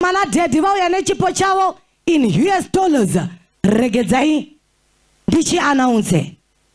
mana daddy vauya nechipo chavo in US dollars. Regedzai ndichi announce.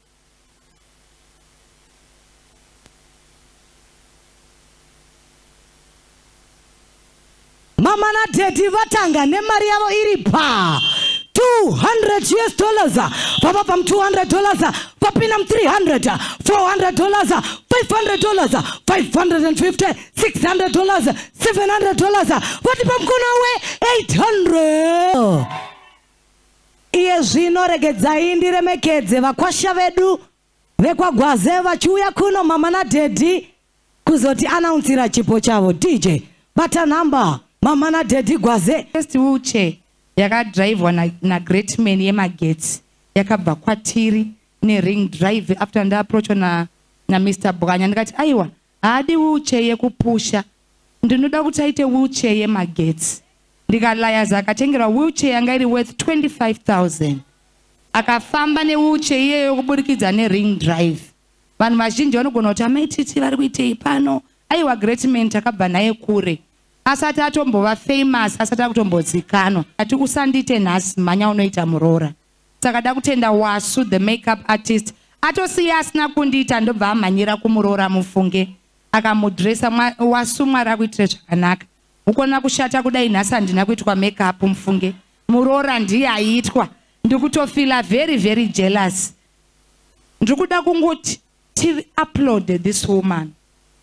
Mama na daddy vatanga nemari yavo iri pa $200 US, papa pam $200, papinam $300, $400, $500, $550, $600, $700, vatipam kunawe $800. Iye zvino regedzai ndiremekedze vakwasha vedu vekwagwaze vachiuya kuno mama na daddy kuzoti announceira chipo chavo. DJ bata number mama na daddy gwaze. First wheelchair yakadrive na Greatman yemagetsi yakabva kwatiri ne ring drive. After nda approach na Mr. Bwanya ndikati aiwa haadi wheelchair yekupusha, ndinoda kuti aite wheelchair yemagetsi. Ndikalayaza akatengera wheelchair yanga iri worth 25,000. Akafamba ne wheelchair iyeyo kuburikidza ne ring drive. Vanhu vazhinji vanogona kuti amaititi vari kuitei pano. Aiwa Greatman takabva naye kure. Asati atombova famous, asati akutombozikanwa. Ati usandite nhasi manya unoita murora. Saka da kutenda Wasu the makeup artist atosiya asina kundiita ndobva amhanyira kumurora mufunge. Akamudresa Wasu mwari akuitire zvakanaka. Ukona kushata kudai nhasi handina kuitwa makeup mufunge. Murora ndiye aitwa. Ndikutofila very very jealous. Ndikuda kungoti upload this woman.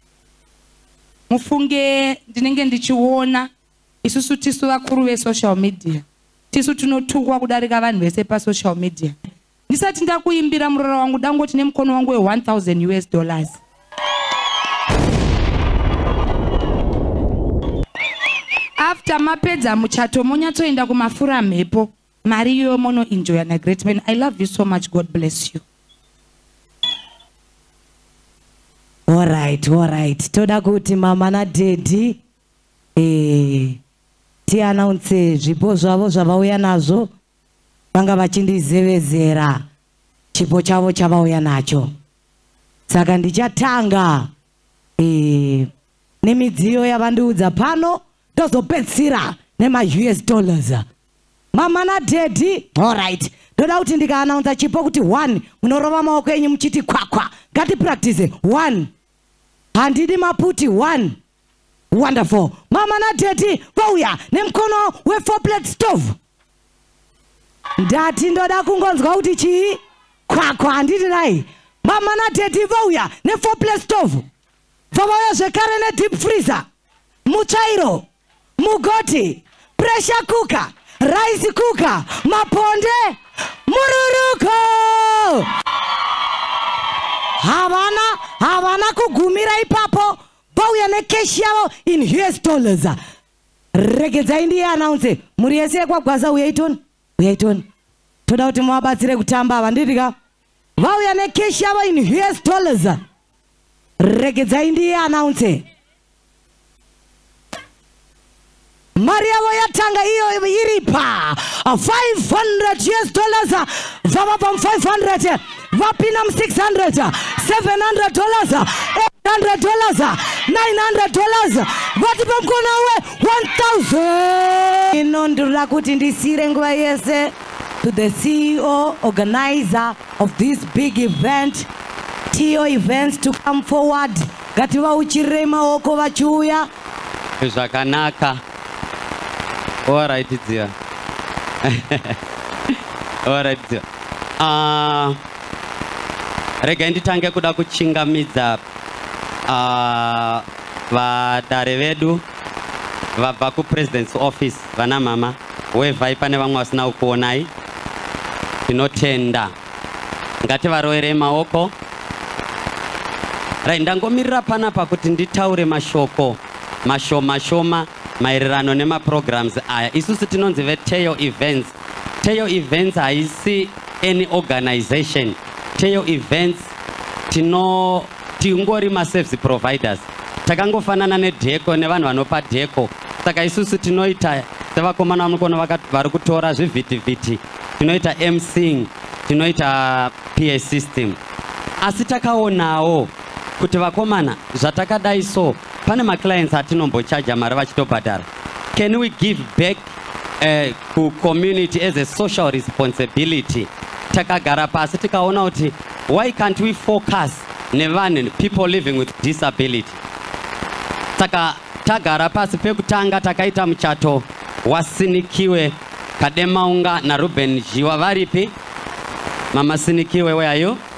Mufunge ndinenge ndichiona isusu tisu vakuru ve social media. Tisu tunotukwa kudarika vanhu vese pa social media. Ndisati ndakuimbira murora wangu dangoti nemukono wangu $1,000 US. After mapedza muchato monyatsoenda kumafura mhepo. Mari yo mono enjoy na Greatman. I love you so much. God bless you. All right. Toda kuti mama na daddy ti announce zvipo zvavo zvavauya nazvo. Vanga vachindizevezera chipo chavo chavauya nacho. Saka ndichatanga nemidziyo yavandiudza pano ndozopedzisira nema US dollars. Mama na daddy, all right. Toda kuti ndikaannounce chipo kuti 1 munorova maoko enyu muchiti kwakwa. Ngati practice 1. Handidi maputi 1. Wonderful. Mama na daddy vauya nemkono we 4-plate stove. Ndati ndoda kungonzwa kuti chii kwakwa handidi nai. Mama na daddy vauya ne 4-plate stove. Vauya zvekare ne deep freezer. Muchairo, mugoti, pressure cooker, rice cooker, maponde, mururuko. Havana kugumira ipapo. Vauya ne cash yavo in US dollars. Regedzai ndiye announce. Muri yese kwagwaza uyaitoni. Toda kuti muvabatsire kutamba vandidika. Vauya ne cash yavo in US dollars. Regedzai ndiye announce. Mari yavo yatanga iyo iri pa $500 US. Vava pam 500. Vapinam $600, $700, $800, $900. Vatipam kunawe 1,000. Inondula kuti ndisire nguva yese to the CEO, organizer of this big event, TO Events, to come forward. Gativa uchire maoko vachiuya. Zvakanaka. All right, dear. All right, dear. Rega nditange kuda kuchingamidza vadare vedu vabva kupresident's office. Vana mama wevhai pane vamwe vasina kuonai. Tinotenda. Ngati varowere maoko. Rai ndangomirira panapa kuti nditaure mashoko mashoma maererano nemaprograms aya. Isusu tinonzi veTeo Events. Teo Events haisi any organization. Teo Events tingori ma-service providers. Takangofanana neDeco nevanhu vanopa Deco. Saka isusu tinoita sevakomana vamukono vari kutora zvivhitivhiti. Tinoita MCing, tinoita PA system. Asi takaonawo kuti vakomana zvatakadai so pane ma-clients atinombochaja mari vachitobhadhara. can we give back to community as a social responsibility? Takagara pasi tikaona kuti why can't we focus nevanhu people living with disability? Saka tagara pasi pekutanga takaita muchato wasinikiwe Kademaunga na Ruben Jiwa varipi? Mama Sinikiwe, where are you?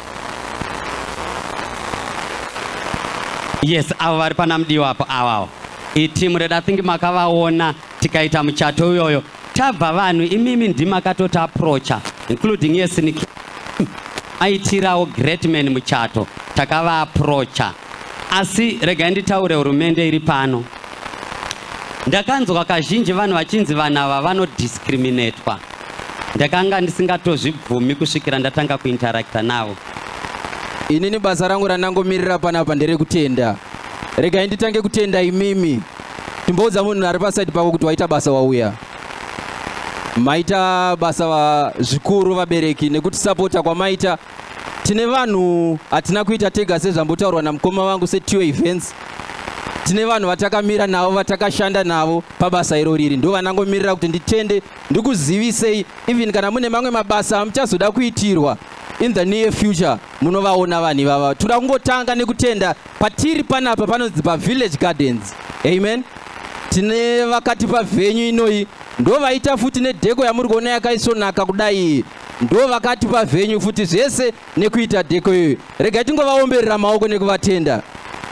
Yes, avari panamdiwa hapo awao. Itimu reda think makavaona tikaita muchato yoyo. Tabva vanhu imimi ndimakatota approacha including Sinikiwe. Aitirawo Greatman muchato takava approacha. Asi rega nditaure hurumende iri pano. Ndakanzwa kazhinji vanhu vachinzi vanhu ava vanodiscriminatwa. Ndakanga ndisingatozvibvumi kusvikira ndatanga kuinteracta navo. Inini basa rangu randangomirira panapa nderekutenda. Rega nditange kutenda imimi. Timboudza munhu ari paside pako kuti waita basa wauya. Maita basa zvikuru vabereki nekuti supporta kwamaita. Tine vanhu hatina kuita tega sezvambotaurwa namukoma wangu setio events. Tine vanhu vatakamira navo vatakashanda navo pabasa iro riri. Ndo vanangomirira kuti nditende ndikuzivisei even kana mune mamwe mabasa amuchazoda kuitirwa in the near future munovaona vanhu ivava. Toda kungotanga nekutenda patiri panapa panonzi paVillage Gardens. Amen. Tine vakati pavenue inoi ndo vaita futi nedheko yamuri kuona yakaisonaka kudai. Ndo vakati pavenue futi zvese nekuita dheko iyo. Rega tingovaomberera maoko nekuvatenda.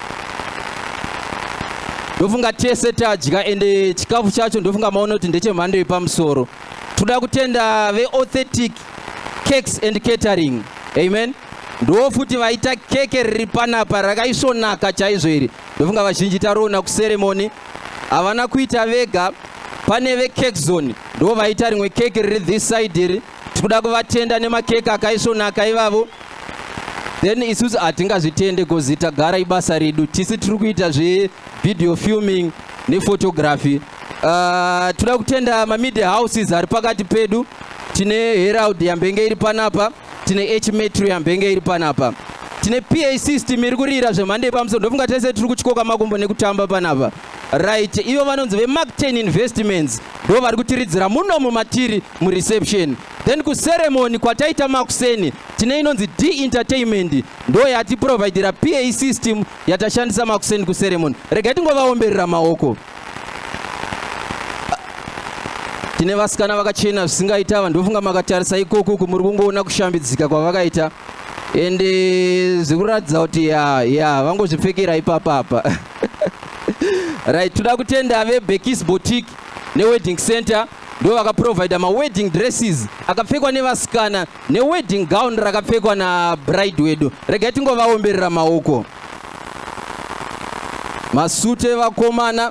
Ndofunga tese tadya ende chikafu chacho ndofunga maona kuti ndechemhando yepamusoro. Toda kutenda ve-authentic cakes and catering. Amen. Ndo futi vaita keke riri panapa rakaisonaka chaizvo iri. Ndofunga vazhinji taroona kuceremony. Havana kuita vega, pane ve-cake zone. Ndo vaita rimwe keke riri this side iri. Tikuda kuvatenda nemakeke akaisonaka ivavo. Then isusu hatingazvitende because tagara ibasa redu. Tisi tiri kuita video filming nephotography. Toda kutenda media houses ari pakati pedu. Tine Herald yambenge iri panapa. Tine H-Metro yambenge iri panapa. Tine PA system iri kurira zvemhando yepamusoro. Ndofunga tese tiri kuchikoka makumbo nekutamba panapa. Right, ivo vanonzi ve-Mark10 Investments ndo vari kutiridzira muno mumatiri mureception. Then kuceremony kwataita makuseni tine inonzi D-Entertainment ndo yatiprovidera PA system yatashandisa makuseni kuceremony. Rega tingovaomberera maoko. Tine vasikana vakachena zvisingaita ava ndofunga makatarisa ikoko muri kungoona kushambidzika kwavakaita. Ende zvikuratidza kuti ya vangozvipfekera ipapapa. Right, toda kutenda ve-Becky's Boutique ne-Wedding Center ndo vakaprovida ma-wedding dresses akapfekwa nevasikana ne-wedding gown rakapfekwa na bride wedu. Rega tingovaomberera maoko. Masute vakomana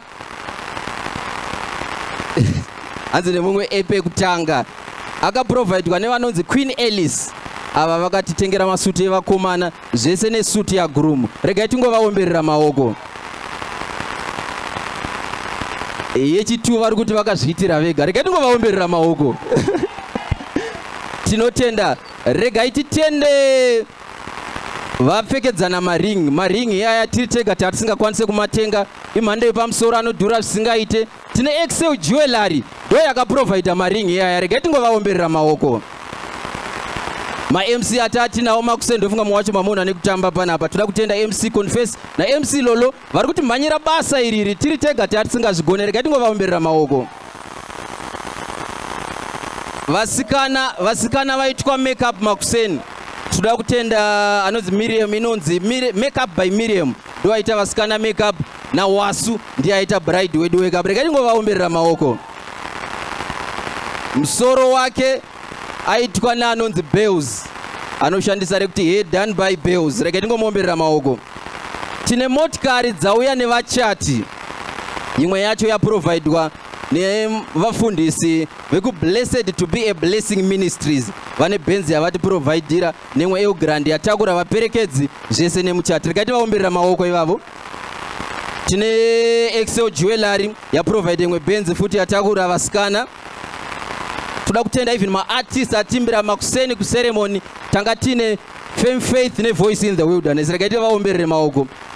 hanzi nemumwe epe kutanga akaprovidwa nevanonzi Queen Alice. Ava vakatitengera masute evakomana zvese nesuti yagroom. Rega tingovaomberera maoko. Yechitu vari kuti vakazviitira vega. Rega tingovaomberera maoko. Tinotenda. Rega titende vapfekedzana maring. Maring yaya tiri tega tatisingakwanise kumatenga. Imhando yepamusoro anodhura zvisingaite. Tine Excel Jewelry ndo yakaprovida maring yaya. Rega tingovaomberera maoko. Ma-MC atatinawo makuseni ndofunga mwacho mamona nekutamba panapa. Toda kutenda MC Confess na MC Lolo vari kuti mhanyira basa iriri tiri tega tatisingazvigone. Rega tingovaomberera maoko. Vasikana vaitwa makeup makuseni. Toda kutenda anonzi Miriam inonzi Makeup by Miriam ndo aita vasikana makeup na Wasu ndiye aita bride wedu wake up. Rega tingovaomberera maoko. Musoro wake aitwa naanonzi Bells anoshandisa rekuti hair done by Bells. Rega tingomuomberera maoko. Tine motikari dzauya nevachati. Imwe yacho yaprovidwa nevafundisi veku-Blessed to be a Blessing Ministries. Vane benzi yavatiprovidira nemwe Eugrand yatakura vaperekedzi zvese nemuchati. Rega tivaomberera maoko ivavo. Tine Excel Jewelry yaprovide imwe benzi futi yatakura vasikana. Toda kutenda even ma-artists atimbira makuseni kuceremony. Tanga tine Fame Faith ne Voice in the Wilderness. Rega tivaomberere maoko.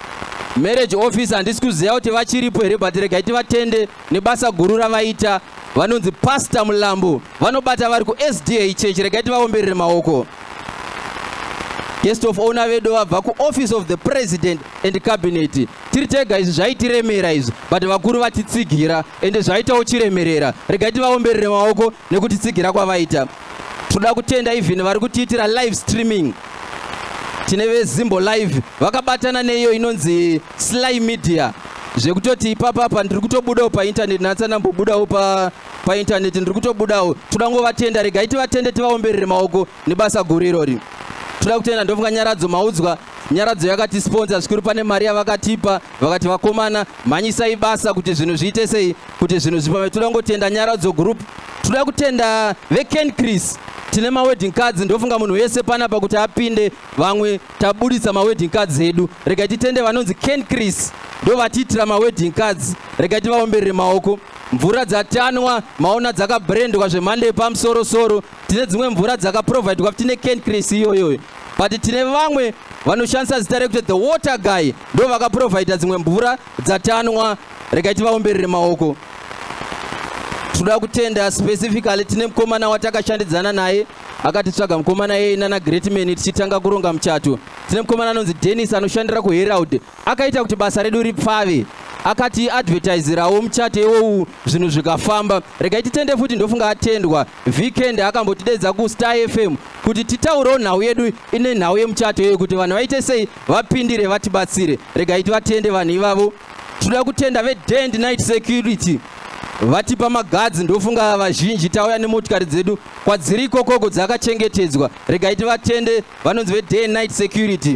marriage office handisi kuziva kuti vachiripo here, but regai tivatende nebasa guru ravaita. Vanonzi pastor Mulambo, vanobata vari kuSDA church, regai tivaomberere maoko. Guest of honor vedu vabva kuoffice of the president and cabinet. Tiri tega izvi zvaitiremera izvi, but vakuru vatitsigira ende zvaitawo chiremerera. Regai tivaomberere maoko nekutitsigira kwavaita. Toda kutenda even vari kutiitira live streaming. Tine veZimbo live vakabatana neyo inonzi SlyMedia. Zvekutoti ipapa ndiri kutobudawo painternet, natsana mbobudawo painternet, ndiri kutobudawo. Toda ngovatenda, regai tivatende tivaomberere maoko nebasa guru irori. Toda kutenda ndofunga nyaradzo maudzwa, nyaradzo yakati sponsor zvikuru, pane mari yavakatipa vakati vakomana mhanyisai basa kuti zvinhu zviite sei, kuti zvinhu zvipame. Toda ngotenda nyaradzo group. Toda kutenda veKen Chris. Tine wedding cards, ndofunga munhu wese panapa kuti apinde, vamwe tabudisa wedding cards edu. Regai titende vanonzi Ken Chris ndo vatiitira wedding cards. Regai tivaomberere maoko. Mvura dzatanwa maona dzakabrandwa zvemhando yepamusoro-soro. Tine dzimwe mvura dzakaprovidwa, tine Ken Chris iyoyo. But tine vamwe vanoshandisa zita rekuti the water guy ndo vakaprovida dzimwe mvura dzatanwa. Regai tivaomberere maoko. Toda kutenda specifically tine mukomana watakashandidzana naye, akatitsvaga mukomana yeyina naGreatman tichitanga kuronga muchato. Tine mukomana anonzi Dennis anoshandira kuHerald, akaita kuti basa redu ripfave, akati advertiserawo muchato iwowu zvinhu zvikafamba. Regai titende futi, ndofunga atendwa weekend akambotidedza kuStar FM kuti titaurewo nhau yedu ine nhau yemuchato iyoyo kuti vanhu vaite sei vapindire vatibatsire. Regai tivatende vanhu ivavo. Toda kutenda veDay and Night Security vatipa magadzi, ndofunga vazhinji tauya nemotikari dzedu kwadziri ikokoko dzakachengetedzwa. Regai tivatende vanonzi veDay and Night Security.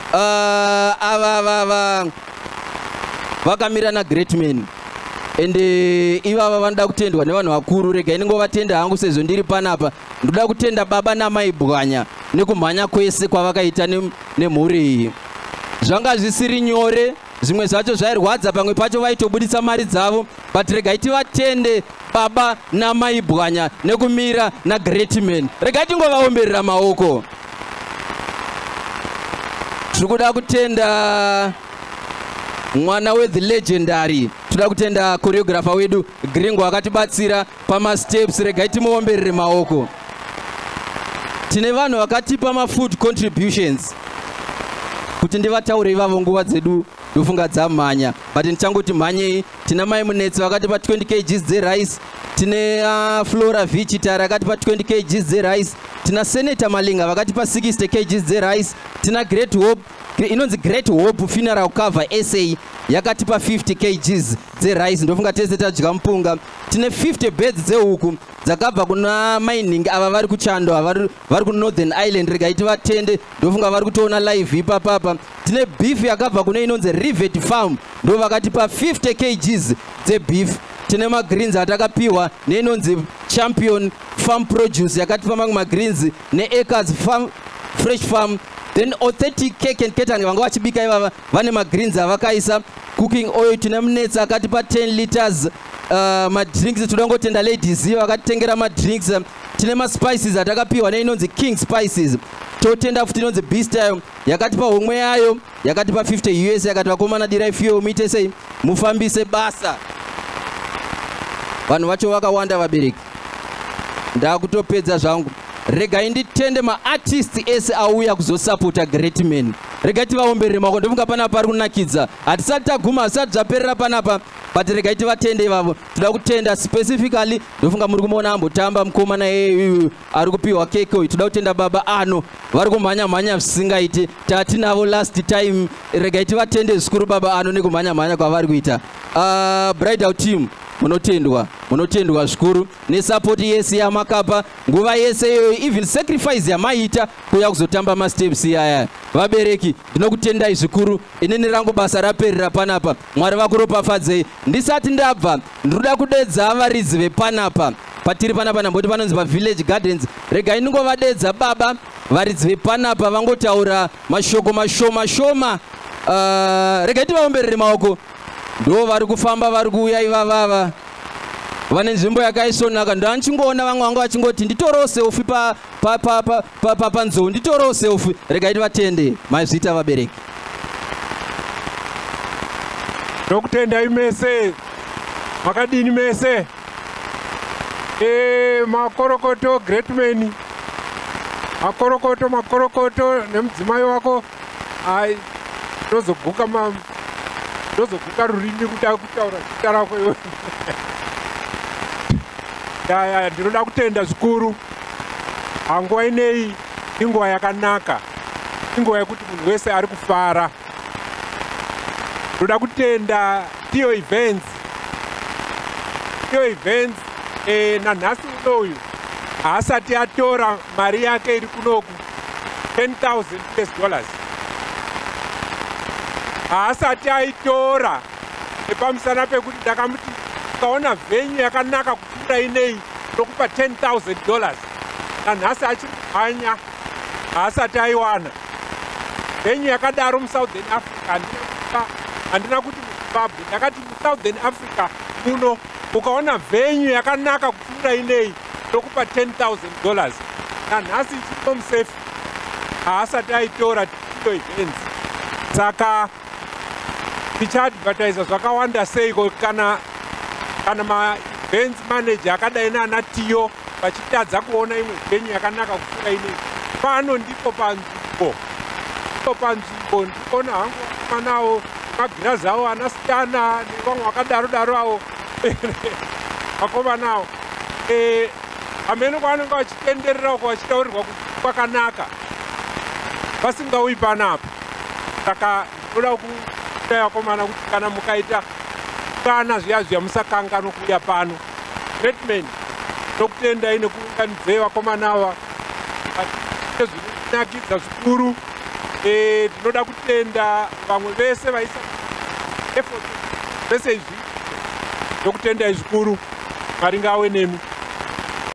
Ava vakamira naGreatman ende ivava vanoda kutendwa nevanhu vakuru. Regai ningovatenda hangu sezvo ndiri panapa. Ndoda kutenda baba namai Bwanya nekumhanya kwese kwavakaita nemhuri iyi. Zvanga zvisiri nyore, zvimwe zvacho zvairwadza, pamwe pacho vaitobudisa mari dzavo, but regai tivatende baba namai Bwanya nekumira naGreatman. Regai tingovaomberera maoko. Tiri kuda kutenda mwana weThe Legendary. Toda kutenda choreographer wedu Gringo akatibatsira pamasteps. Regai timuomberere maoko. Tine vanhu vakatipa food contributions kuti ndivataure ivavo nguva dzedu ndofunga dzamhanya, but ndichangoti mhanyei. Tina mai Munetsi vakatipa 20 kg dzerice. Tine Flora Vichitara vakatipa 20 kg dzerice. Tina Senator Malinga vakatipa 60 kg dzerice. Tina Great Hope inonzi Great Hope Funeral Cover SA yakatipa 50 kg dzerice, ndofunga tese tadya mupunga. Tine 50 beds dzehuku dzakabva kuna mining ava vari kuChando, vari kuNorthern Island. Regai tivatende, ndofunga vari kutoona live ipapapa. Tine beef yakabva kune inonzi Rivet Farm, ndo vakatipa 50 kg dzebeef. Tine magreens atakapiwa neinonzi Champion Farm Produce yakatipa mamwe magreens neAcres Farm Fresh Farm. Then Authentic Cake and Catering vanga vachibika ivava vane magreens avakaisa. Cooking oil tine Munetsi akatipa 10 liters. Madrinks toda ngotenda ladies vakatitengera madrinks. Tine maspices atakapiwa neinonzi King Spices. Totenda futi inonzi Beastyle yakatipa homwe yayo yakatipa 50 US, yakati vakomana dirai fuel muite sei mufambise basa. Vanhu vacho vakawanda vabereki. Ndakutopedza zvangu. Regai nditende maartists ese auya kuzosapota Greatman. Regai tivaomberere maoko, ndofunga panapa pari kunakidza. Hatisati taguma, hasati zvaperera panapa, but regai tivatende ivavo. Toda kutenda specifically, ndofunga muri kumuona ambotamba mukomana ari kupiwa keke uyu. Toda kutenda baba ano vari kumhanya zvisingaiti, tatinavo last time. Regai tivatende zvikuru baba ano nekumhanya kwavari kuita. Bridal team munotendwa zvikuru nesupport yese yamakapa nguva yese iyoyo, even sacrifice yamaita kuya kuzotamba masteps iyaya. Vabereki ndinokutendai zvikuru, inini rangu basa raperera panapa. Mwari vakuropafadzei. Ndisati ndabva ndinoda kudedza avaridzi vepanapa patiri panapa, namboti panonzi paVillage Gardens. Regai ningovadedza baba varidzi vepanapa vangotaura mashoko mashoma. Regai tivaomberere maoko. Ndo vari kufamba vari kuuya ivavava, vane nzvimbo yakaisonaka. Ndanchingoona vamwe vanga vachingoti nditorewo selfie panzou, nditorewo selfie. Regai tivatende mazvita vabereki. Ndokutendai mese. Makadini mese. Makorokoto Greatman. Makorokoto nemudzimai wako. Ai ndozoguka rurimi kuda kutaura zita rako iwe. Ya ndinoda kutenda zvikuru. Nguva inei inguva yakanaka. Inguva yekuti munhu wese ari kufara. Ndoda kutenda Tiyo Events. Nanhasi unoyu haasati atora mari yake iri kunoku $10,000. Haasati aitora nepamusana pekuti ndakamuti ukaona venyu yakanaka kupfuura inei nokupa $10,000. Nanhasi achiri kuhanya haasati aiwana venyu yakadaro muSouthern Africa. Handina kuti muZimbabwe, ndakati muSouthern Africa muno ukaona venyu yakanaka kupfuura inei nokupa $10,000. Nanhasi ichiripo musefi haasati aitora Tiyo Events. Saka tichaadvertisa zvakawanda seiko kana ma-events manager akadai nana Tiyo vachitadza kuona imwe venyu yakanaka kupfuura inei. Pano ndipo panzvimbo ndikona hangu manawo magirazi avo anasitana nevamwe vakadaro avo vakomanawo hamene kwavanenge vachitenderera uko vachitaurirwa kuti kwakanaka vasingauyi panapa. Saka ndinoda kuita vakomana kuti kana mukaita kana zviya musakanga nokuuya pano. Greatman ndokutendai nekuunganidzei vakomana ava zvinonakidza zvikuru. Tinoda kutenda vamwe vese vaisa effort vese izvi ndokutendai zvikuru. Mwari ngaave nemi.